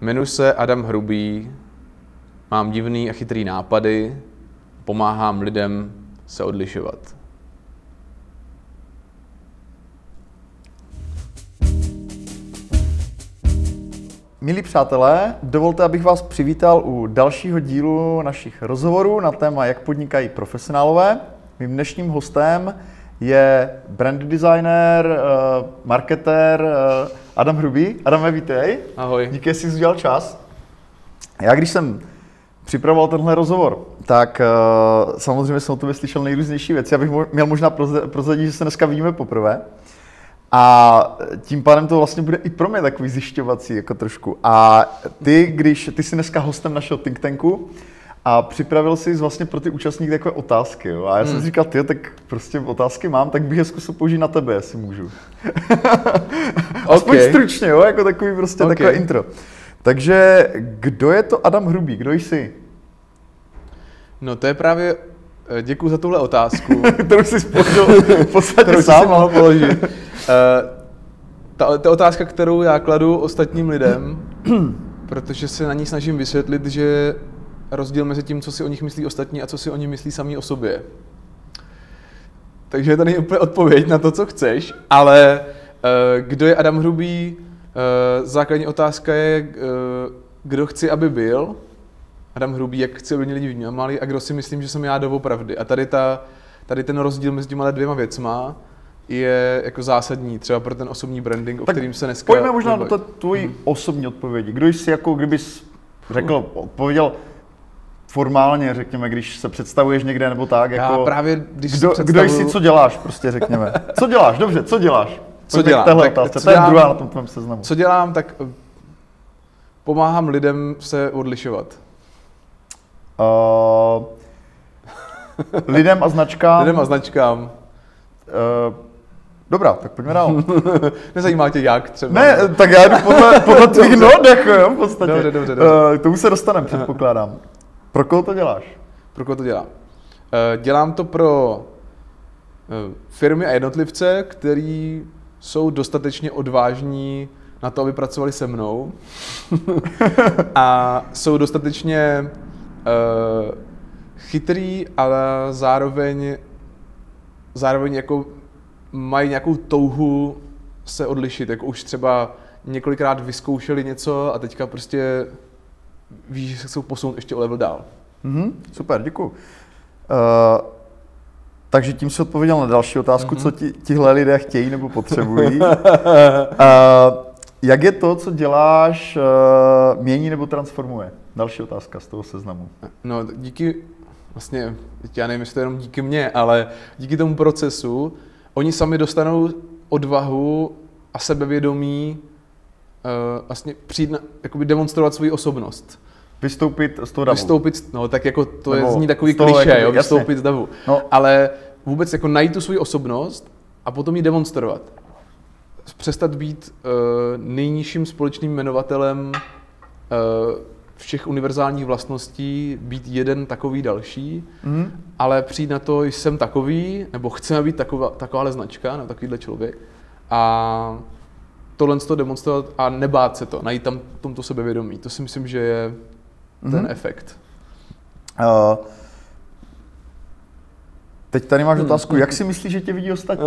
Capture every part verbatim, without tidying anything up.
Jmenuji se Adam Hrubý, mám divný a chytrý nápady, pomáhám lidem se odlišovat. Milí přátelé, dovolte, abych vás přivítal u dalšího dílu našich rozhovorů na téma, jak podnikají profesionálové. Mým dnešním hostem je brand designer, marketér Adam Hrubý. Adame, vítej. Ahoj. Díky, že jsi udělal čas. Já když jsem připravoval tenhle rozhovor, tak samozřejmě jsem o tobě slyšel nejrůznější věci. Já bych měl možná prozradit, že se dneska vidíme poprvé. A tím pádem to vlastně bude i pro mě takový zjišťovací jako trošku. A ty, když ty jsi dneska hostem našeho think tanku a připravil jsi vlastně pro ty účastníky takové otázky, jo? A já jsem hmm. si říkal, tyjo, tak prostě otázky mám, tak bych je zkusil použít na tebe, jestli můžu. Aspoň okay. Stručně, jo? Jako takový prostě okay. Takové intro. Takže kdo je to Adam Hrubý, kdo jsi? No to je právě, děkuji za tuhle otázku. Kterou jsi položil v podstatě sám. mohl položit. Uh, ta, ta otázka, kterou já kladu ostatním lidem, protože se na ní snažím vysvětlit, že rozdíl mezi tím, co si o nich myslí ostatní a co si oni myslí sami o sobě. Takže to není úplně odpověď na to, co chceš, ale uh, kdo je Adam Hrubý? Uh, základní otázka je, uh, kdo chci, aby byl. Adam Hrubý, jak chci, aby mě lidi vnímali a kdo si myslím, že jsem já doopravdy. A tady, ta, tady ten rozdíl mezi těma dvěma věcma je jako zásadní, třeba pro ten osobní branding, o tak kterým se dneska... Pojďme možná do tvojí hmm. osobní odpovědi. Kdo jsi jako, kdybys řekl, odpověděl formálně, řekněme, když se představuješ někde nebo tak, jako... Já právě, když kdo, se představuju... kdo jsi, co děláš, prostě řekněme. Co děláš, dobře, co děláš? Co Pojďme dělám? Téhle Tak, otázce, co to je dělám, druhá na tom tvém seznamu. Co dělám, tak pomáhám lidem se odlišovat. Uh, lidem a značkám. Lidem a značkám. Uh, dobrá, tak pojďme dál. Nezajímá tě jak třeba? Ne, tak já jdu podle, podle tvých not, jako jo, v podstatě. Dobře, dobře, dobře. Uh, k tomu se dostaneme, předpokládám. Pro koho to děláš? Pro koho to dělám? Uh, dělám to pro uh, firmy a jednotlivce, který jsou dostatečně odvážní na to, aby pracovali se mnou. A jsou dostatečně uh, chytrý, ale zároveň, zároveň jako mají nějakou touhu se odlišit. Jako už třeba několikrát vyzkoušeli něco a teďka prostě víš, že se chcou posunout ještě o level dál. Mm-hmm, super, děkuju. Uh, takže tím jsi odpověděl na další otázku, mm-hmm. co ti, tihle lidé chtějí nebo potřebují. uh, Jak je to, co děláš, uh, mění nebo transformuje? Další otázka z toho seznamu. No díky, vlastně, já nevím, jestli to je jenom díky mně, ale díky tomu procesu, oni sami dostanou odvahu a sebevědomí uh, vlastně přijít na, jakoby demonstrovat svou osobnost. Vystoupit z toho davu. Vystoupit, no tak jako to je, zní takový toho, klišé, jakoby, jo, vystoupit z davu. No. Ale vůbec jako najít tu svou osobnost a potom ji demonstrovat. Přestat být uh, nejnižším společným jmenovatelem uh, všech univerzálních vlastností, být jeden takový další, mm. ale přijít na to, jsem takový, nebo chceme být taková, takováhle značka, nebo takovýhle člověk. A tohle to demonstrovat a nebát se to, najít tam tomto sebevědomí. To si myslím, že je ten mm. efekt. Uh. Teď tady máš otázku, jak si myslíš, že tě vidí ostatní?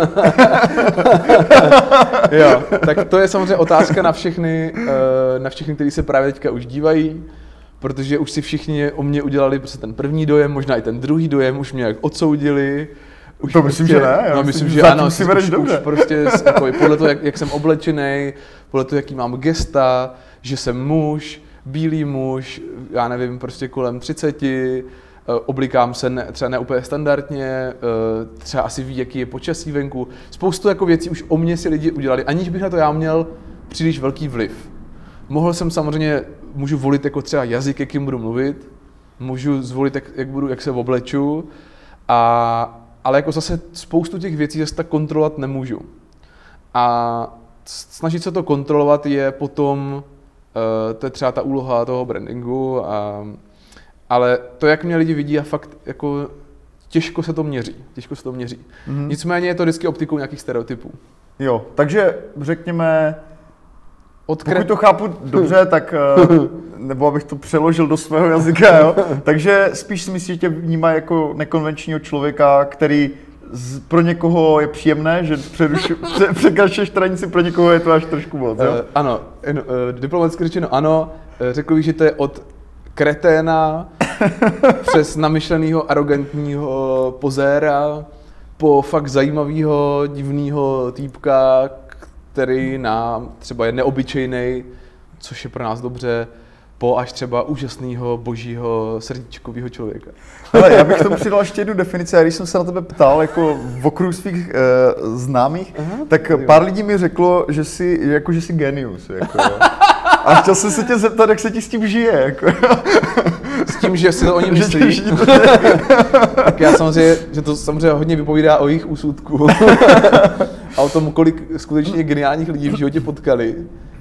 Jo, tak to je samozřejmě otázka na všechny, na všechny, kteří se právě teďka už dívají, protože už si všichni o mě udělali prostě ten první dojem, možná i ten druhý dojem, už mě jak odsoudili. Už to myslím, prostě, že ne. Já no, myslím, že ano, si už, už prostě jako, podle toho, jak, jak jsem oblečený, podle toho, jaký mám gesta, že jsem muž, bílý muž, já nevím, prostě kolem třiceti, oblikám se ne, třeba ne úplně standardně, třeba asi ví, jaký je počasí venku. Spoustu jako věcí už o mě si lidi udělali, aniž bych na to já měl příliš velký vliv. Mohl jsem samozřejmě, můžu volit jako třeba jazyk, jakým budu mluvit, můžu zvolit, jak, jak, budu, jak se obleču, a, ale jako zase spoustu těch věcí zase tak kontrolovat nemůžu. A snažit se to kontrolovat je potom, to je třeba ta úloha toho brandingu, a, ale to, jak mě lidi vidí, a fakt jako těžko se to měří. Těžko se to měří. Mm-hmm. Nicméně je to vždycky optikou nějakých stereotypů. Jo, takže řekněme, Od kre... Pokud to chápu dobře, tak, nebo abych to přeložil do svého jazyka, jo? Takže spíš si myslíš, že tě vnímá jako nekonvenčního člověka, který z, pro někoho je příjemné, že přeruši, pře, překračuješ hranici, pro někoho je to až trošku moc, jo? Uh, ano, uh, diplomaticky řečeno ano, uh, řekl bych, že to je od kreténa přes namyšlenýho, arrogantního pozéra po fakt zajímavýho, divnýho týpka, který nám třeba je neobyčejný, což je pro nás dobře, po až třeba úžasného, božího, srdíčkového člověka. Ale já bych tomu přidal ještě jednu definici, a když jsem se na tebe ptal jako v okruhu svých e, známých, aha, tak jo. Pár lidí mi řeklo, že jsi, jako, že jsi genius. Jako, a chtěl jsem se tě zeptat, jak se ti s tím žije. Jako. S tím, že si to oni myslí. Tak já samozřejmě, že to samozřejmě hodně vypovídá o jejich úsudku a o tom, kolik skutečně geniálních lidí v životě potkali.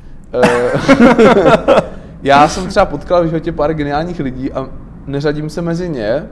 Já jsem třeba potkal v životě pár geniálních lidí a neřadím se mezi ně,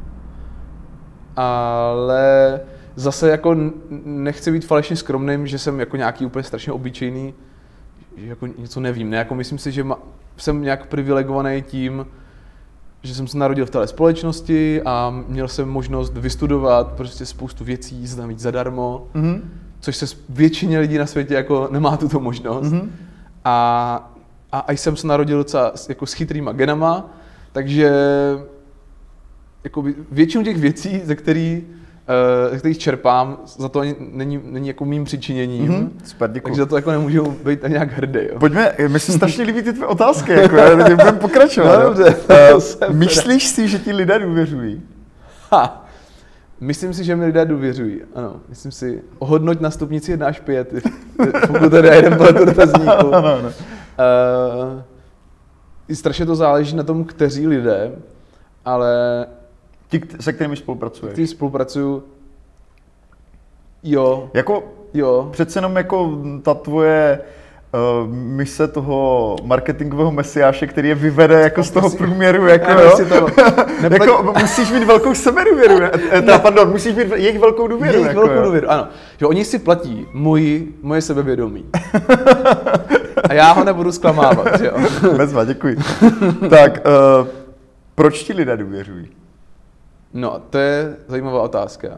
ale zase jako nechci být falešně skromným, že jsem jako nějaký úplně strašně obyčejný, že jako něco nevím. Ne? Jako myslím si, že ma, jsem nějak privilegovaný tím, že jsem se narodil v téhle společnosti a měl jsem možnost vystudovat prostě spoustu věcí, znát zadarmo, mm-hmm. což se většině lidí na světě jako nemá tuto možnost. Mm-hmm. A, a, a jsem se narodil docela jako s chytrýma genama, takže jako většinu těch věcí, ze kterých ze kterých čerpám, za to ani není, není jako mým přičiněním, mm-hmm. Super, takže za to jako nemůžu být ani nějak hrdý. Jo. Pojďme, mi se strašně líbí ty tvé otázky, jako, já budeme pokračovat. No, dobře, uh, myslíš si, že ti lidé důvěřují? Ha. Myslím si, že mi lidé důvěřují, ano. Myslím si, ohodnoť na stupnici jedna až pět, pokud teda jeden podle dotazníku. No, no. Uh, strašně to záleží na tom, kteří lidé, ale ti, se kterými spolupracuješ? Ty spolupracuju, jo. Jako, jo. Přece jenom jako ta tvoje uh, mise toho marketingového mesiáše, který je vyvede jako z toho průměru, jako jo. To jako, musíš mít velkou sebedůvěru, teda, pardon, musíš mít jejich velkou důvěru. Jejich jako, velkou jo. důvěru, ano. Že oni si platí můj, moje sebevědomí. A já ho nebudu zklamávat, že jo. Bezva, děkuji. Tak, uh, proč ti lidé důvěřují? No, to je zajímavá otázka.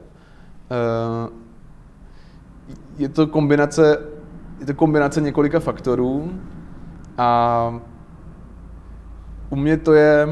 Je to kombinace, je to kombinace několika faktorů a u mě to je,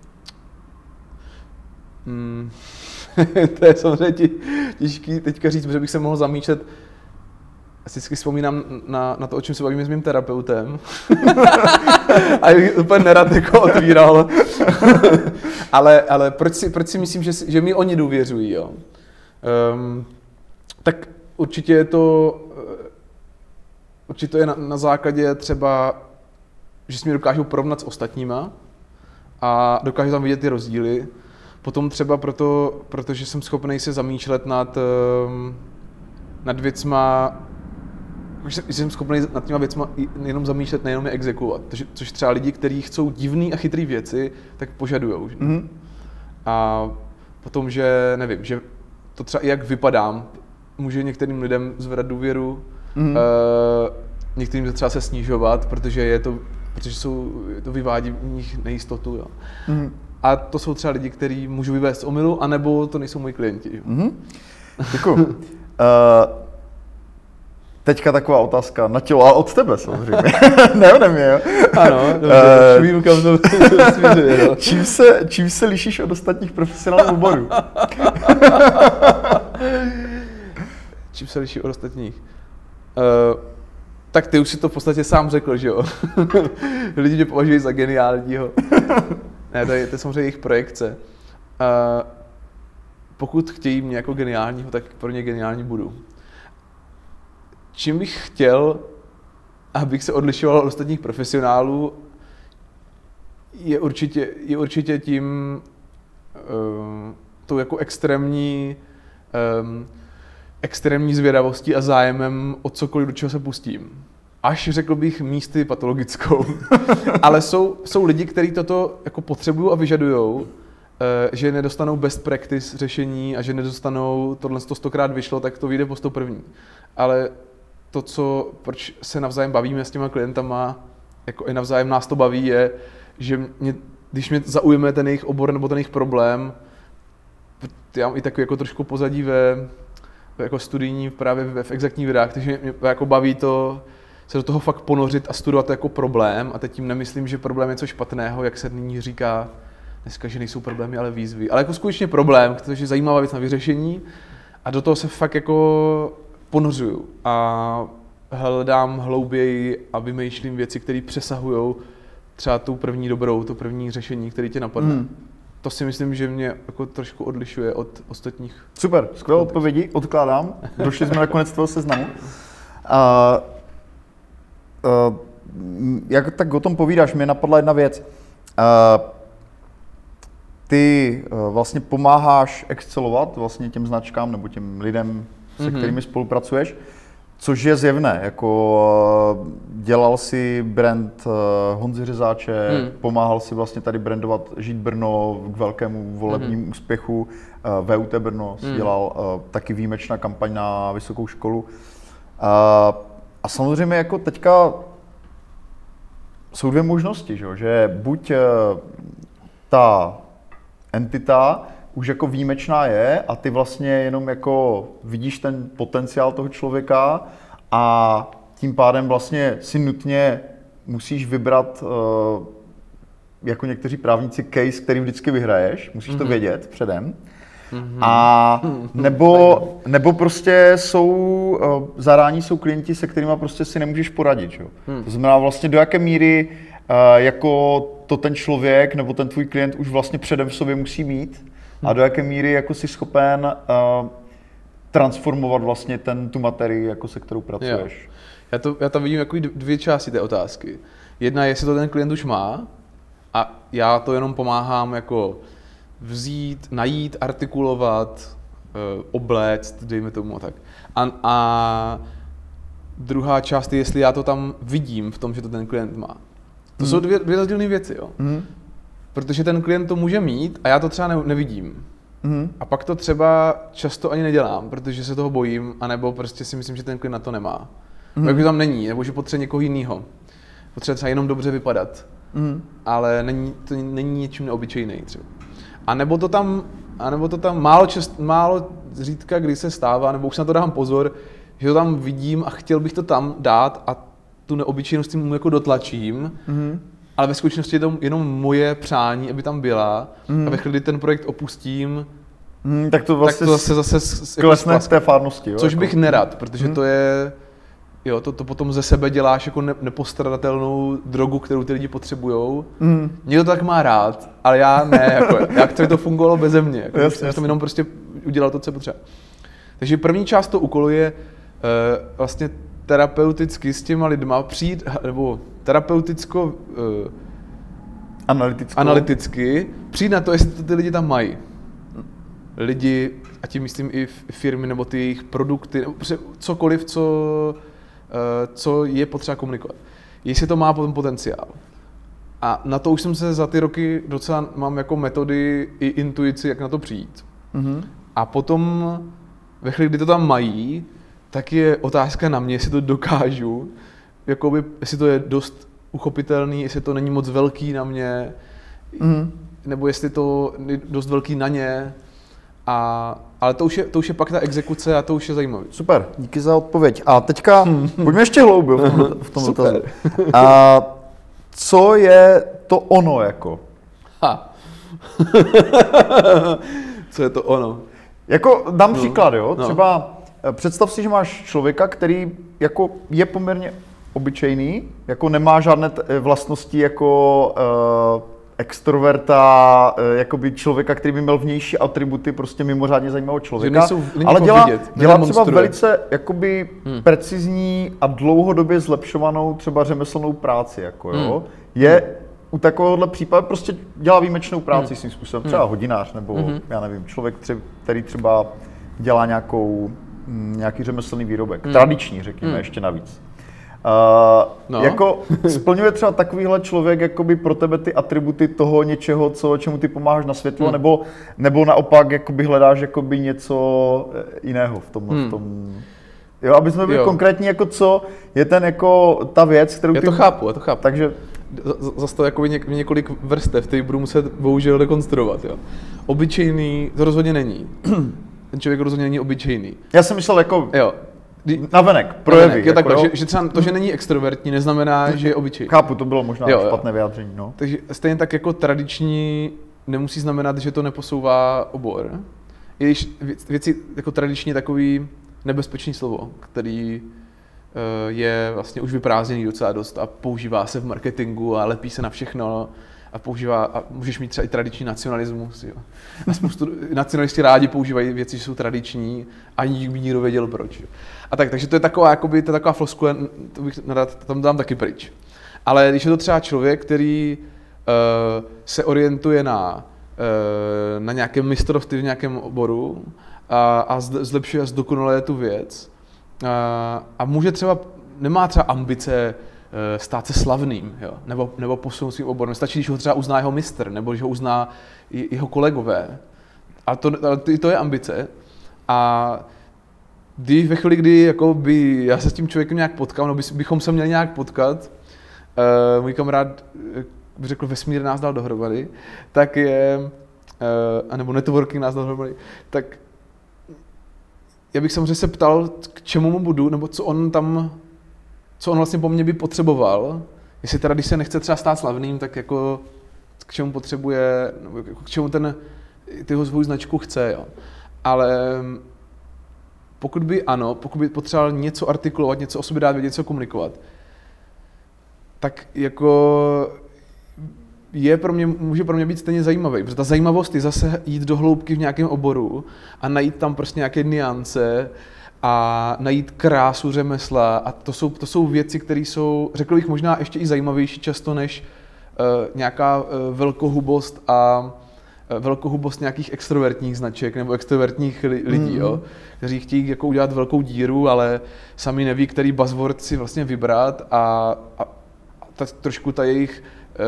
hmm, to je samozřejmě těžký teďka říct, protože bych se mohl zamýšlet. Asi vždycky vzpomínám na, na to, o čem se bavíme s mým terapeutem. A bych úplně nerad jako otvíral. ale ale proč, si, proč si myslím, že, že mi oni důvěřují? Jo? Um, tak určitě je to, určitě je na, na základě třeba, že si mě dokážou porovnat s ostatníma a dokážu tam vidět ty rozdíly. Potom třeba proto, protože jsem schopný se zamýšlet nad, nad věcma, že jsem schopný nad těma věcma jenom zamýšlet, nejenom je exekuovat. Což třeba lidi, kteří chcou divný a chytrý věci, tak požadujou. Mm-hmm. A potom, že nevím, že to třeba i jak vypadám, může některým lidem zvedat důvěru, mm-hmm. uh, některým třeba se snižovat, protože je to, protože jsou, to vyvádí v nich nejistotu. Jo. Mm-hmm. A to jsou třeba lidi, kteří můžu vyvést z omylu, anebo to nejsou moji klienti. Jo. Mm-hmm. Děkuju. uh... Teďka taková otázka na tělo, ale od tebe samozřejmě, ne ode mě, jo? Ano, dobře, uh, vím, kam to směřuje, no. čím, se, čím se lišíš od ostatních profesionálních oborů? Čím se liší od ostatních? Uh, tak ty už si to v podstatě sám řekl, že jo? Lidi mě považují za geniálního. Ne, to je, to je samozřejmě jejich projekce. Uh, pokud chtějí mě jako geniálního, tak pro ně geniální budu. Čím bych chtěl, abych se odlišoval od ostatních profesionálů, je určitě, je určitě tím uh, tou jako extrémní, um, extrémní zvědavostí a zájemem o cokoliv, do čeho se pustím. Až řekl bych místy patologickou. Ale jsou, jsou lidi, kteří toto jako potřebují a vyžadujou, uh, že nedostanou best practice řešení a že nedostanou tohle stokrát vyšlo, tak to vyjde po sto první. Ale to, co, proč se navzájem bavíme s těma klientama, jako i navzájem nás to baví, je, že mě, když mě zaujme ten jejich obor nebo ten jejich problém, já mám i takový jako trošku pozadí ve, jako studijní právě v, v exaktních vědách, takže mě jako baví to se do toho fakt ponořit a studovat to jako problém. A teď tím nemyslím, že problém je něco špatného, jak se nyní říká dneska, že nejsou problémy, ale výzvy. Ale jako skutečně problém, protože je zajímavá věc na vyřešení a do toho se fakt jako ponořuju a hledám hlouběji a vymýšlím věci, které přesahují třeba tu první dobrou, to první řešení, které tě napadne. Hmm. To si myslím, že mě jako trošku odlišuje od ostatních. Super, skvělé odpovědi, odkládám. Došli jsme na konec toho seznamu. Uh, uh, jak tak o tom povídáš, mě napadla jedna věc. Uh, ty uh, vlastně pomáháš excelovat vlastně těm značkám nebo těm lidem, se mm-hmm. kterými spolupracuješ, což je zjevné. Jako uh, dělal si brand uh, Honzy Řezáče, mm. pomáhal si vlastně tady brandovat Žít Brno k velkému volebnímu mm. úspěchu. Uh, V U T Brno si mm. dělal uh, taky výjimečná kampaň na vysokou školu. Uh, a samozřejmě jako teďka jsou dvě možnosti, že, že buď uh, ta entita už jako výjimečná je a ty vlastně jenom jako vidíš ten potenciál toho člověka a tím pádem vlastně si nutně musíš vybrat uh, jako někteří právníci case, který vždycky vyhraješ, musíš mm-hmm. to vědět předem. Mm-hmm. A nebo, nebo prostě jsou, uh, zarání jsou klienti, se kterými prostě si nemůžeš poradit. Jo? Mm. To znamená vlastně do jaké míry uh, jako to ten člověk nebo ten tvůj klient už vlastně předem v sobě musí mít a do jaké míry jako jsi schopen uh, transformovat vlastně ten, tu materii, jako se kterou pracuješ. Jo. Já to, já tam vidím jako dvě části té otázky. Jedna je, jestli to ten klient už má a já to jenom pomáhám jako vzít, najít, artikulovat, uh, obléct, dejme tomu a tak. A, a druhá část je, jestli já to tam vidím v tom, že to ten klient má. To hmm. jsou dvě, dvě rozdílné věci, jo. Hmm. Protože ten klient to může mít a já to třeba ne, nevidím. Mm. A pak to třeba často ani nedělám, protože se toho bojím, anebo prostě si myslím, že ten klient na to nemá. Mm. Takže tam není, nebo že potřebuje někoho jiného. Potřebuje třeba jenom dobře vypadat, mm. ale není, to není něčím neobyčejný třeba. A nebo to tam, a nebo to tam málo, čest, málo zřídka, kdy se stává, nebo už na to dám pozor, že to tam vidím a chtěl bych to tam dát a tu neobyčejnost tím jako dotlačím, mm. ale ve skutečnosti je to jenom moje přání, aby tam byla mm. a ve chvíli, kdy ten projekt opustím, mm, tak to, vlastně tak to zase, zase klesne z té fárnosti. Jo, což jako. bych nerad, protože mm. to je, jo, to, to potom ze sebe děláš jako ne, nepostradatelnou drogu, kterou ty lidi potřebujou. Mm. Někdo to tak má rád, ale já ne, jako, jak to, to fungovalo beze mě. Jako, jasně, jsem jenom prostě udělal to, co potřeba. Takže první část toho úkolu je uh, vlastně terapeuticky s těma lidma přijít, nebo terapeuticko, uh, analyticky přijít na to, jestli to ty lidi tam mají. Lidi, a tím myslím i firmy, nebo ty jejich produkty, nebo prostě cokoliv, co, uh, co je potřeba komunikovat. Jestli to má potom potenciál. A na to už jsem se za ty roky docela, mám jako metody i intuici, jak na to přijít. Mm-hmm. A potom, ve chvíli, kdy to tam mají, tak je otázka na mě, jestli to dokážu, jakoby, jestli to je dost uchopitelný, jestli to není moc velký na mě, mm. nebo jestli to je dost velký na ně. A, ale to už, je, to už je pak ta exekuce a to už je zajímavé. Super, díky za odpověď. A teďka pojďme ještě hlouběji v tom, v tom dotazu. A co je to ono jako? Ha. Co je to ono? Jako dám no. příklad, jo, no. třeba představ si, že máš člověka, který jako je poměrně obyčejný, jako nemá žádné t- vlastnosti jako uh, extroverta, uh, jakoby člověka, který by měl vnější atributy, prostě mimořádně zajímavého člověka, nejsou, ale dělá, vidět, dělá třeba velice jakoby hmm. precizní a dlouhodobě zlepšovanou třeba řemeslnou práci, jako jo. Hmm. Je hmm. u takovéhohle případu prostě dělá výjimečnou práci hmm. svým způsobem, třeba hmm. hodinář, nebo hmm. já nevím, člověk, který třeba dělá nějakou nějaký řemeslný výrobek, hmm. tradiční, řekněme, hmm. ještě navíc. Uh, no. Jako splňuje třeba takovýhle člověk jakoby pro tebe ty atributy toho něčeho, co, čemu ty pomáháš na světlo, hmm. nebo, nebo naopak jakoby hledáš jakoby něco jiného v tom, hmm. v tom... Jo, aby jsme byli jo. konkrétní, jako co je ten jako ta věc, kterou já ty... to chápu, já to chápu. Takže... Zase to jako něk, několik vrstev, který budu muset bohužel dekonstruovat, jo. Obyčejný to rozhodně není. Ten člověk rozhodně není obyčejný. Já jsem myslel jako jo. navenek, projevy. Navenek, jako, takhle, že, že třeba to, že není extrovertní, neznamená, že je obyčejný. Chápu, to bylo možná jo, špatné jo. vyjádření, no. Takže stejně tak jako tradiční nemusí znamenat, že to neposouvá obor. I když věci jako tradiční takový nebezpečný slovo, který je vlastně už vyprázdněný docela dost a používá se v marketingu a lepí se na všechno a používá, a můžeš mít třeba i tradiční nacionalismus. Jo. A spoustu nacionalisti rádi používají věci, že jsou tradiční a nikdo by nikdo věděl proč. Jo. A tak, takže to je taková, jakoby, to je taková floskule, to bych nadat, tam dám taky pryč. Ale když je to třeba člověk, který uh, se orientuje na, uh, na nějakém mistrovství v nějakém oboru a, a zlepšuje a zdokonaluje tu věc, A, a může třeba, nemá třeba ambice e, stát se slavným, jo? Nebo, nebo posunout svým oborem. Stačí, když ho třeba uzná jeho mistr, nebo když ho uzná jeho kolegové. A to, to, to je ambice. A když ve chvíli, kdy jako by, já se s tím člověkem nějak potkal, no by, bychom se měli nějak potkat, e, můj kamarád by řekl, vesmír nás dal dohromady, tak je, e, anebo networking nás dal dohromady, tak já bych samozřejmě se ptal, k čemu mu budu, nebo co on tam, co on vlastně po mně by potřeboval. Jestli teda, když se nechce třeba stát slavným, tak jako k čemu potřebuje, nebo jako k čemu ten, tyho svou značku chce, jo. Ale pokud by ano, pokud by potřeboval něco artikulovat, něco o sobě dát vědět, něco komunikovat, tak jako je pro mě, může pro mě být stejně zajímavý, protože ta zajímavost je zase jít do hloubky v nějakém oboru a najít tam prostě nějaké nuance a najít krásu řemesla a to jsou, to jsou věci, které jsou, řekl bych, možná ještě i zajímavější často než uh, nějaká uh, velkohubost a uh, velkohubost nějakých extrovertních značek nebo extrovertních li, lidí, mm-hmm. jo, kteří chtějí jako udělat velkou díru, ale sami neví, který buzzword si vlastně vybrat a, a, a ta, trošku ta jejich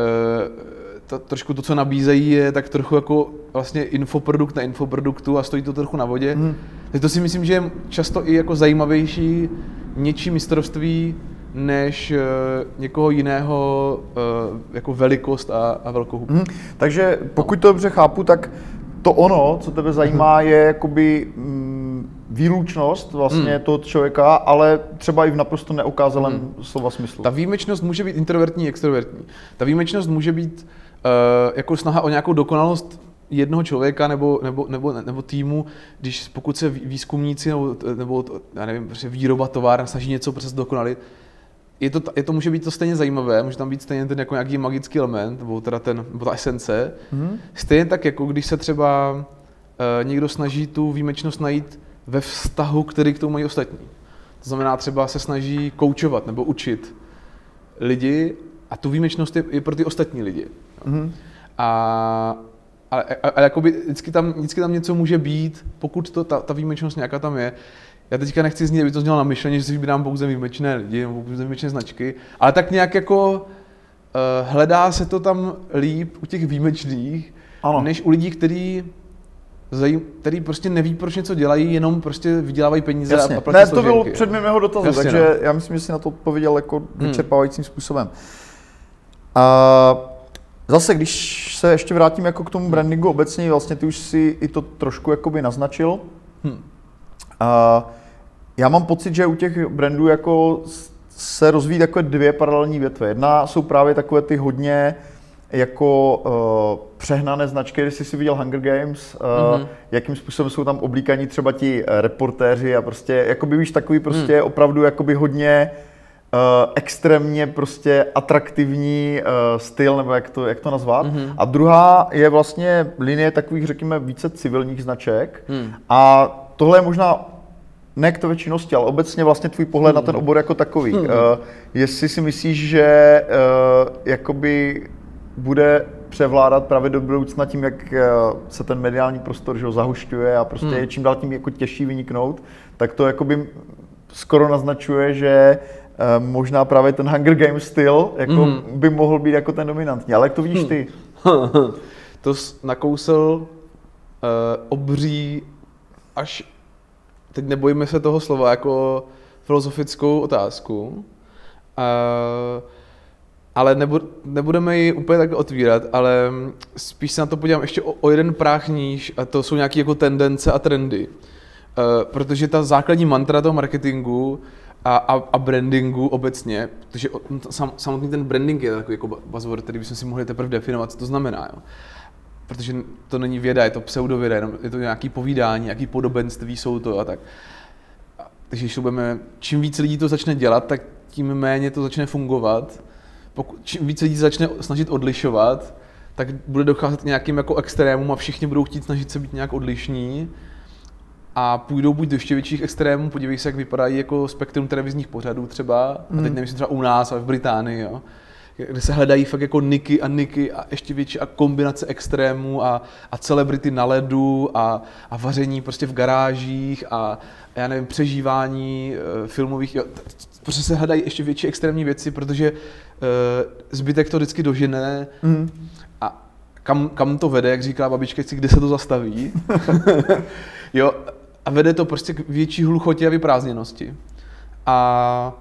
To, trošku to, co nabízejí, je tak trochu jako vlastně infoprodukt na infoproduktu a stojí to trochu na vodě. Mm. Takže to si myslím, že je často i jako zajímavější něčí mistrovství, než uh, někoho jiného uh, jako velikost a, a velkohubu. Mm. Takže pokud to dobře chápu, tak to ono, co tebe zajímá, je jakoby mm, výlučnost vlastně mm. toho člověka, ale třeba i v naprosto neokázalém mm. slova smyslu. Ta výjimečnost může být introvertní, extrovertní. Ta výjimečnost může být uh, jako snaha o nějakou dokonalost jednoho člověka nebo, nebo, nebo, nebo týmu, když pokud se výzkumníci nebo, nebo já nevím, prostě výroba továren snaží něco prostě dokonalit. Je to, je to může být to stejně zajímavé, může tam být stejně ten jako nějaký magický element, nebo teda ten, nebo ta esence. Mm. Stejně tak, jako když se třeba uh, někdo snaží tu výjimečnost najít ve vztahu, který k tomu mají ostatní. To znamená třeba se snaží koučovat nebo učit lidi a tu výjimečnost je, je pro ty ostatní lidi. Mm. A, a, a, a jakoby vždycky tam, vždycky tam něco může být, pokud to, ta, ta výjimečnost nějaká tam je. Já teďka nechci znít, aby to znělo na myšlení, že si vybírám pouze výjimečné lidi nebo pouze výjimečné značky, ale tak nějak jako uh, hledá se to tam líp u těch výjimečných, ano. než u lidí, který, který prostě neví, proč něco dělají, jenom prostě vydělávají peníze. Jasně. A platí Ne, to složenky, bylo předmět mého dotazu, Jasně, takže no. já myslím, že jsi na to odpověděl jako vyčerpávajícím hmm. způsobem. A zase, když se ještě vrátím jako k tomu brandingu obecně, vlastně ty už si i to trošku jakoby naznačil. Hmm. A já mám pocit, že u těch brandů jako se rozvíjí takové dvě paralelní větve. Jedna jsou právě takové ty hodně jako uh, přehnané značky, když jsi si viděl Hunger Games, uh, mm-hmm. jakým způsobem jsou tam oblíkaní třeba ti uh, reportéři a prostě jakoby víš takový prostě mm. opravdu jakoby hodně uh, extrémně prostě atraktivní uh, styl, nebo jak to, jak to nazvat. Mm-hmm. A druhá je vlastně linie takových, řekněme, více civilních značek. Mm. A tohle je možná ne k té činnosti, ale obecně vlastně tvůj pohled mm. na ten obor jako takový. Mm. Uh, jestli si myslíš, že uh, jakoby bude převládat právě do budoucna tím, jak se ten mediální prostor že ho zahušťuje a prostě je hmm. čím dál tím jako těžší vyniknout, tak to jakoby skoro naznačuje, že možná právě ten Hunger Games styl jako hmm. by mohl být jako ten dominantní. Ale jak to vidíš ty? To jsi nakousl uh, obří až teď nebojíme se toho slova jako filozofickou otázku, uh, ale nebudeme ji úplně tak otvírat, ale spíš se na to podívám ještě o, o jeden práh níž, a to jsou nějaké jako tendence a trendy. Uh, protože ta základní mantra toho marketingu a, a, a brandingu obecně, protože sam, samotný ten branding je takový jako buzzword, který bychom si mohli teprve definovat, co to znamená. Jo. Protože to není věda, je to pseudověda, jenom je to nějaké povídání, nějaké podobenství jsou to a tak. Takže když budeme, čím víc lidí to začne dělat, tak tím méně to začne fungovat. Pokud, čím víc lidí začne snažit odlišovat, tak bude docházet k nějakým jako extrémům a všichni budou chtít snažit se být nějak odlišní a půjdou buď do ještě větších extrémů, podívej se, jak vypadají jako spektrum televizních pořadů třeba, mm. a teď nemyslím třeba u nás, ale v Británii, jo, kde se hledají fakt jako niky a niky a ještě větší a kombinace extrémů a, a celebrity na ledu a, a vaření prostě v garážích a, a já nevím, přežívání uh, filmových, jo, prostě se hledají ještě větší extrémní věci, protože uh, zbytek to vždycky dožene mm. a kam, kam to vede, jak říká babička, kde se to zastaví. Jo, a vede to prostě k větší hluchotě a vyprázdněnosti. A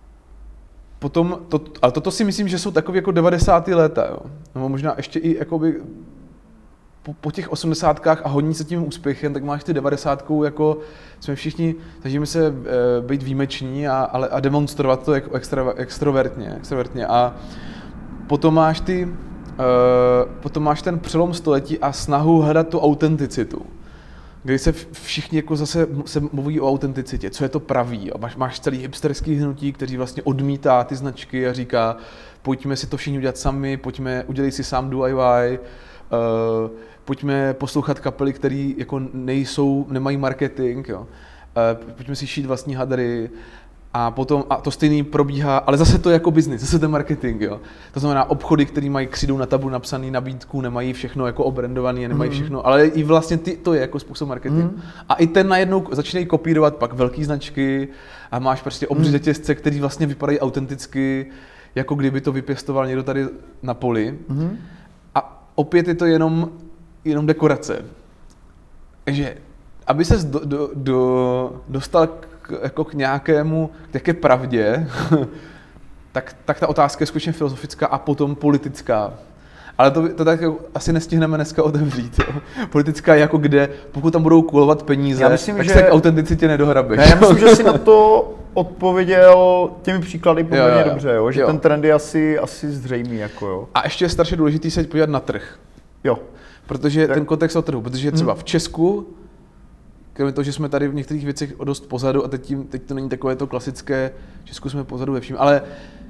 potom, to, ale toto si myslím, že jsou takové jako devadesátá léta, jo. Nebo možná ještě i jakoby po, po těch osmdesátkách a hodní se tím úspěchem, tak máš ty devadesátkou, jako jsme všichni, snažíme se e, být výjimeční a, ale, a demonstrovat to jako extra, extrovertně, extrovertně. A potom máš ty, e, potom máš ten přelom století a snahu hledat tu autenticitu. Kdy se všichni jako zase se mluví o autenticitě, co je to pravý. A máš, máš celý hipsterský hnutí, který vlastně odmítá ty značky a říká, pojďme si to všichni udělat sami, pojďme, udělej si sám D I Y, uh, pojďme poslouchat kapely, které jako nejsou, nemají marketing, jo. Uh, pojďme si šít vlastní hadry. A potom, a to stejný probíhá, ale zase to je jako business, zase ten marketing, jo. To znamená obchody, které mají křidou na tabulu napsaný nabídku, nemají všechno jako obrandovaný, nemají mm. všechno, ale i vlastně ty, to je jako způsob marketing. Mm. A i ten najednou začínají kopírovat pak velký značky a máš prostě obří řetězce, který vlastně vypadají autenticky, jako kdyby to vypěstoval někdo tady na poli. Mm. A opět je to jenom, jenom dekorace. Takže aby ses do, do, do, dostal k, jako k nějakému, k jaké pravdě, tak, tak ta otázka je skutečně filozofická a potom politická. Ale to, to tak asi nestihneme dneska otevřít. Jo. Politická je jako kde, pokud tam budou kulovat peníze, myslím, tak že... se k autenticitě nedohrabeš. Ne, já myslím, že si na to odpověděl těmi příklady poměrně jo, jo, dobře, jo, že jo. Ten trend je asi, asi zřejmý. Jako, jo. A ještě je strašně důležitý se podívat na trh. Jo. Protože tak... ten kontext o trhu, protože třeba hmm. v Česku, kromě toho, že jsme tady v některých věcech o dost pozadu a teď, tím, teď to není takové to klasické, v Česku jsme pozadu ve vším, ale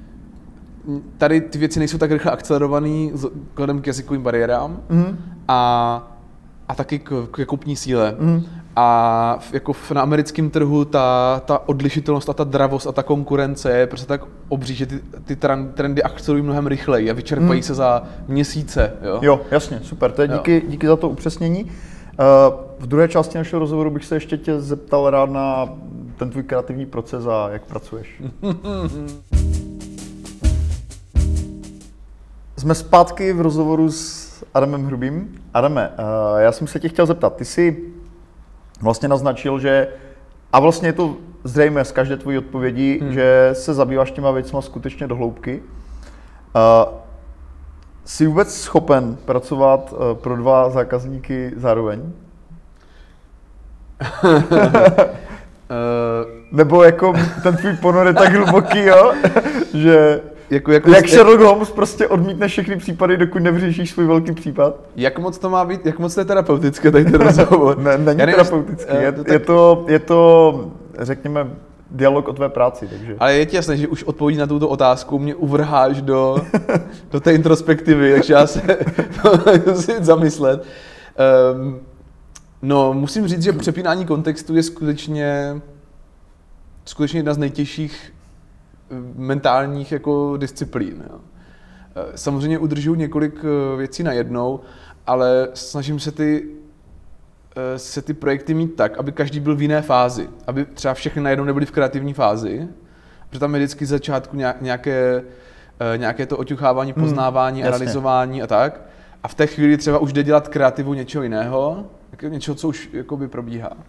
tady ty věci nejsou tak rychle akcelerované vzhledem k jazykovým bariérám mm. a, a taky k, k kupní síle. Mm. A jako na americkém trhu ta, ta odlišitelnost a ta dravost a ta konkurence je prostě tak obří, že ty, ty trendy akcelerují mnohem rychleji a vyčerpají mm. se za měsíce. Jo, jo jasně, super, to je díky, díky za to upřesnění. V druhé části našeho rozhovoru bych se ještě tě zeptal rád na ten tvůj kreativní proces a jak pracuješ. Jsme zpátky v rozhovoru s Adamem Hrubým. Adame, já jsem se tě chtěl zeptat, ty jsi vlastně naznačil, že, a vlastně je to zřejmé z každé tvojí odpovědi, hmm. že se zabýváš těma věcma skutečně do hloubky. Jsi vůbec schopen pracovat pro dva zákazníky zároveň? Nebo jako ten tvůj ponor je tak hluboký, jo? Že jako, jako jak jste... Sherlock Holmes prostě odmítne všechny případy, dokud nevyřešíš svůj velký případ? Jak moc to má být, jak moc to je terapeutické tady ten rozhovor? ne, není terapeutický, je, tak... je, to, je to, řekněme, dialog o tvé práci, takže. Ale je ti jasné, že už odpověď na tuto otázku mě uvrháš do, do té introspektivy, takže já se musím zamyslet. Um, no, musím říct, že přepínání kontextu je skutečně, skutečně jedna z nejtěžších mentálních jako disciplín. Jo. Samozřejmě udržuju několik věcí najednou, ale snažím se ty se ty projekty mít tak, aby každý byl v jiné fázi. Aby třeba všechny najednou nebyly v kreativní fázi, protože tam je vždycky z začátku nějaké, nějaké to oťuchávání, poznávání, hmm, analyzování a tak. A v té chvíli třeba už jde dělat kreativu něčeho jiného, něčeho, co už jakoby probíhá.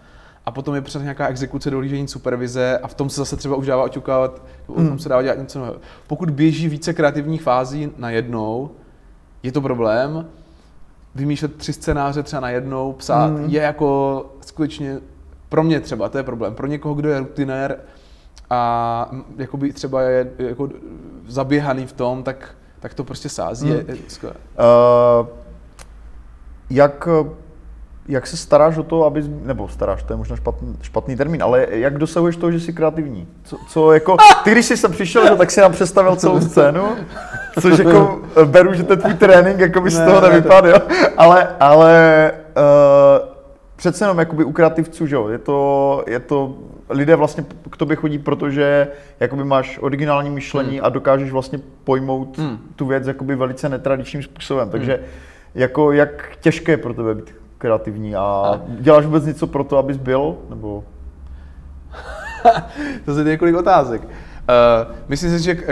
a potom je přes nějaká exekuce, dohlížení, supervize a v tom se zase třeba už dává oťukávat, hmm. o tom se dává dělat něco nového. Pokud běží více kreativních fází najednou, je to problém. Vymýšlet tři scénáře třeba najednou, psát, hmm. je jako skutečně, pro mě třeba, to je problém. Pro někoho, kdo je rutinér a jakoby třeba je jako zaběhaný v tom, tak, tak to prostě sází. Hmm. Je, je skvělé. Uh, jak... Jak se staráš o to, aby, nebo staráš, to je možná špatný, špatný termín, ale jak dosahuješ toho, že jsi kreativní? Co, co jako, ty když jsi sem přišel, tak si nám představil celou scénu, což jako beru, že ten tvůj trénink jako by z toho ne, nevypadl, jo? Ale, ale uh, přece jenom jakoby u kreativců, že jo, je to, je to, lidé vlastně k tobě chodí, protože jakoby máš originální myšlení hmm. a dokážeš vlastně pojmout hmm. tu věc jakoby velice netradičním způsobem, takže hmm. jako jak těžké je pro tebe být kreativní a, a děláš vůbec něco pro to, abys byl, nebo? To je několik otázek. Uh, myslím si, že uh,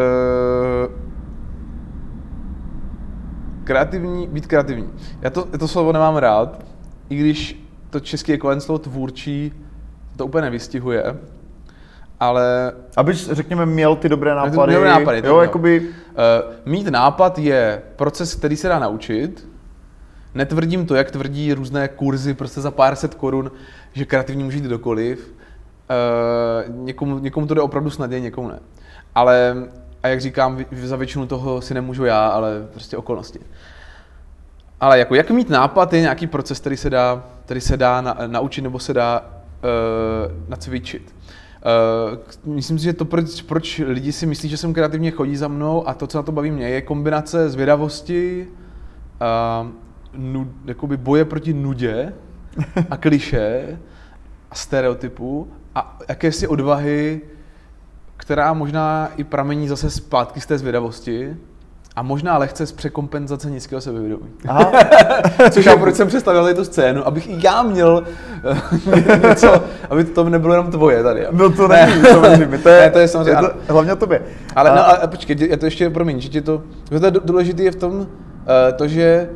kreativní, být kreativní. Já to, to slovo nemám rád, i když to český ekvivalent slovo tvůrčí to úplně nevystihuje, ale... Abys, řekněme, měl ty dobré nápady. Dobré nápady, jo, jakoby... uh, mít nápad je proces, který se dá naučit. Netvrdím to, jak tvrdí různé kurzy prostě za pár set korun, že kreativní může jít kdokoliv. Uh, někomu, někomu to jde opravdu snadně, někomu ne. Ale, a jak říkám, za většinu toho si nemůžu já, ale prostě okolnosti. Ale jako jak mít nápad je nějaký proces, který se dá, který se dá na, naučit nebo se dá uh, nacvičit. Uh, myslím si, že to, proč, proč lidi si myslí, že jsem kreativně chodí za mnou a to, co na to baví mě, je kombinace zvědavosti, uh, nud, jakoby boje proti nudě a klišé a stereotypů a jakési odvahy, která možná i pramení zase zpátky z té zvědavosti a možná lehce z překompenzace nízkého sebevědomí. Což já proč jsem představil tu scénu, abych i já měl něco, aby to nebylo jenom tvoje tady. No to není, samozřejmě, to je, ne, to je samozřejmě je to, hlavně o tobě. Ale, a... no, ale počkej, je to ještě, promiň, že ti to, že to je důležité je v tom, uh, to, že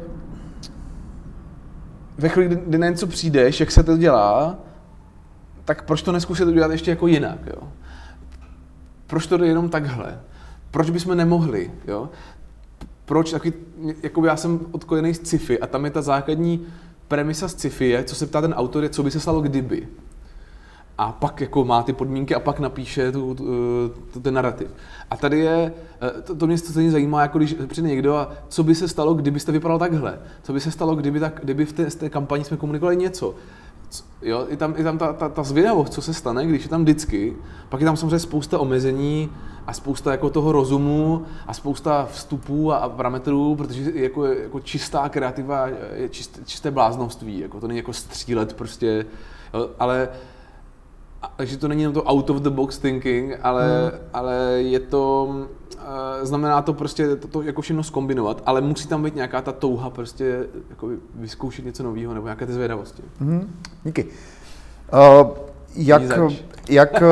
ve chvíli, kdy, kdy na něco přijdeš, jak se to dělá, tak proč to neskusit udělat ještě jako jinak, jo? Proč to jde jenom takhle? Proč bychom nemohli, jo? Proč taky, jako já jsem odkojený z sci-fi a tam je ta základní premisa z sci-fi je, co se ptá ten autor, je, co by se stalo kdyby. A pak jako má ty podmínky a pak napíše tu, tu, tu, ten narrativ. A tady je, to, to mě stejně zajímá, jako když přijde někdo a co by se stalo, kdybyste vypadal takhle? Co by se stalo, kdyby, tak, kdyby v té, z té kampani jsme komunikovali něco? Jo, je tam, je tam ta, ta, ta zvědavost, co se stane, když je tam vždycky, pak je tam samozřejmě spousta omezení a spousta jako toho rozumu a spousta vstupů a, a parametrů, protože jako, jako čistá kreativa je čist, čisté bláznovství, jako to není jako střílet prostě, jo, ale takže to není jenom to out of the box thinking, ale, hmm. ale je to, uh, znamená to prostě to, to jako všechno zkombinovat, ale musí tam být nějaká ta touha prostě jako vyzkoušet něco nového nebo nějaké ty zvědavosti. Hmm. Díky. Uh, jak, jak,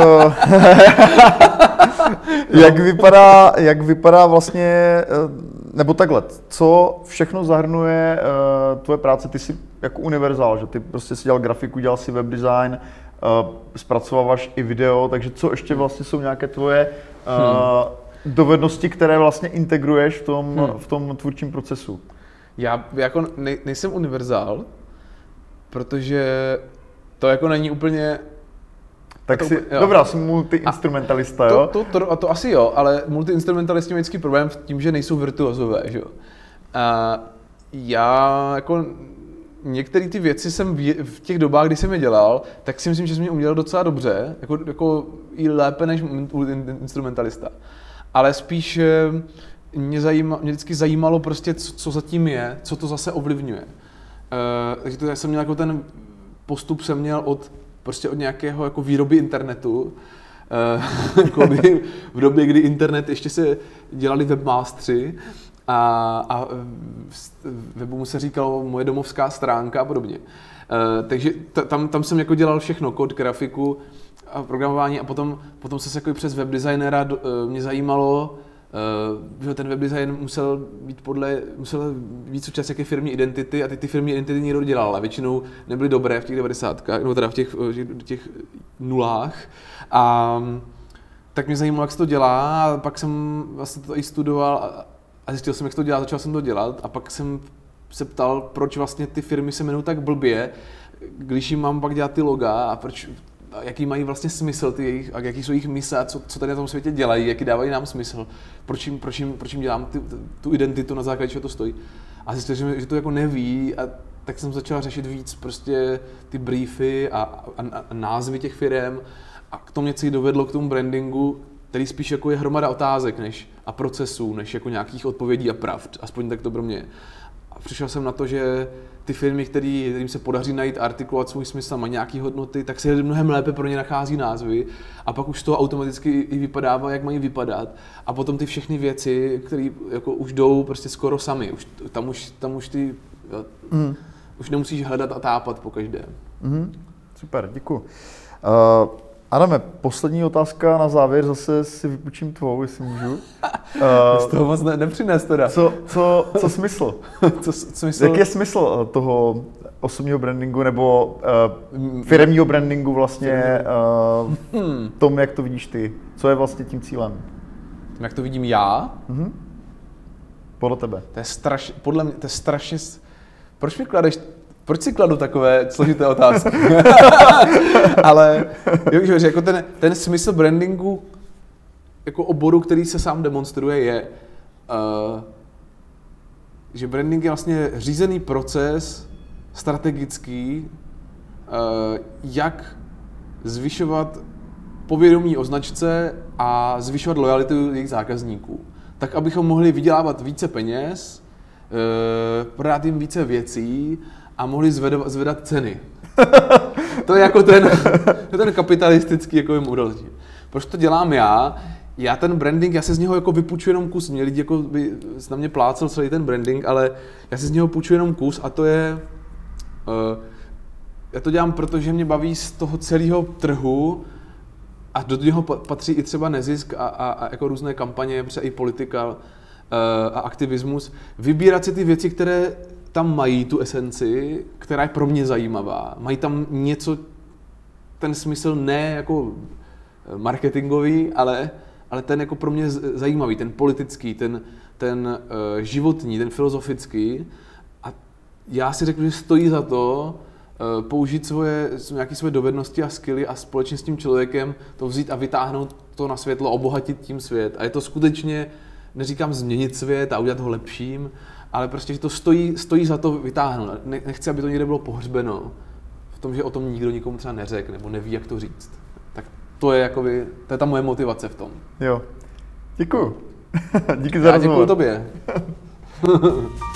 jak, vypadá, jak vypadá vlastně, nebo takhle, co všechno zahrnuje uh, tvoje práce? Ty jsi jako univerzál, že ty prostě si dělal grafiku, dělal si web design, Uh, zpracováváš i video, takže co ještě vlastně jsou nějaké tvoje uh, hmm. dovednosti, které vlastně integruješ v tom, hmm. v tom tvůrčím procesu? Já jako nej, nejsem univerzál, protože to jako není úplně... Tak to, si, jo. Dobrá, jsem multi-instrumentalista, jo? To, to, to, to asi jo, ale multi-instrumentalisti mají vždycky problém v tím, že nejsou virtuozové, že jo. A já jako... Některé ty věci jsem v, v těch dobách, kdy jsem je dělal, tak si myslím, že jsem je uměl docela dobře, jako, jako i lépe než instrumentalista. Ale spíš mě, zajíma, mě vždycky zajímalo prostě, co, co zatím je, co to zase ovlivňuje. Uh, takže to, já jsem měl jako ten postup jsem měl od, prostě od nějakého jako výroby internetu. Uh, jako by v době, kdy internet ještě se dělali webmastři, A, a webu mu se říkalo moje domovská stránka a podobně. E, takže t- tam, tam jsem jako dělal všechno, kód, grafiku a programování a potom, potom se jako přes webdesignera do, e, mě zajímalo Uh, ten webdesign musel být podle, musel být součást jaké firmní identity a ty, ty firmní identity někdo dělal a většinou nebyly dobré v těch devadesátkách, nebo teda v těch, v těch nulách. A tak mě zajímalo, jak se to dělá, a pak jsem vlastně to i studoval a, a zjistil jsem, jak se to dělá, začal jsem to dělat a pak jsem se ptal, proč vlastně ty firmy se jmenují tak blbě, když jim mám pak dělat ty loga a proč, a jaký mají vlastně smysl ty jejich, a jaký jsou jejich mise a co, co tady na tom světě dělají, jaký dávají nám smysl, proč jim, proč jim, proč jim dělám ty, tu identitu, na základě čeho to stojí. A zjistil jsem, že to jako neví a tak jsem začal řešit víc prostě ty briefy a, a, a názvy těch firem a k tomu něco dovedlo k tomu brandingu, který spíš jako je hromada otázek než, a procesů, než jako nějakých odpovědí a pravd, aspoň tak to pro mě. A přišel jsem na to, že ty firmy, který, kterým se podaří najít, artikulovat svůj smysl, mají nějaký hodnoty, tak se mnohem lépe pro ně nachází názvy a pak už z toho automaticky i vypadává, jak mají vypadat. A potom ty všechny věci, které jako už jdou prostě skoro sami, už, tam, už, tam už ty, mm. už nemusíš hledat a tápat po každém. Mm. Super, děkuji. Uh... Adame, poslední otázka na závěr, zase si vypučím tvou, jestli můžu. Uh, Z toho moc ne, nepřines teda. Co, co, co smysl? co, smysl? Jaký je smysl toho osobního brandingu nebo uh, firemního brandingu vlastně uh, hmm. tom, jak to vidíš ty? Co je vlastně tím cílem? Tím, jak to vidím já? Uh-huh. Podle tebe. To je strašně, podle mě, to je strašně... Proč mi kladeš... Proč si kladu takové složité otázky? Ale že jako ten, ten smysl brandingu jako oboru, který se sám demonstruje, je, uh, že branding je vlastně řízený proces, strategický, uh, jak zvyšovat povědomí o značce a zvyšovat lojalitu jejich zákazníků. Tak, abychom mohli vydělávat více peněz, uh, prodat jim více věcí, a mohli zvedat, zvedat ceny. To je jako ten, ten kapitalistický jako model. Proč to dělám já? Já ten branding, já se z něho jako vypůjču jenom kus. Mě lidi jako by na mě plácel celý ten branding, ale já se z něho půjču jenom kus a to je... Uh, já to dělám, protože mě baví z toho celého trhu a do něho patří i třeba nezisk a, a, a jako různé kampaně, třeba i politika uh, a aktivismus. Vybírat si ty věci, které tam mají tu esenci, která je pro mě zajímavá. Mají tam něco, ten smysl ne jako marketingový, ale, ale ten jako pro mě zajímavý, ten politický, ten, ten uh, životní, ten filozofický. A já si řeknu, že stojí za to uh, použít svoje, nějaké svoje dovednosti a skilly a společně s tím člověkem to vzít a vytáhnout to na světlo, obohatit tím svět. A je to skutečně, neříkám změnit svět a udělat ho lepším, ale prostě, že to stojí, stojí za to vytáhnout. Nechci, aby to někde bylo pohřbeno v tom, že o tom nikdo nikomu třeba neřekne nebo neví, jak to říct. Tak to je jakoby, to je ta moje motivace v tom. Jo. Děkuju. Díky za rozhovor. Já děkuju tobě.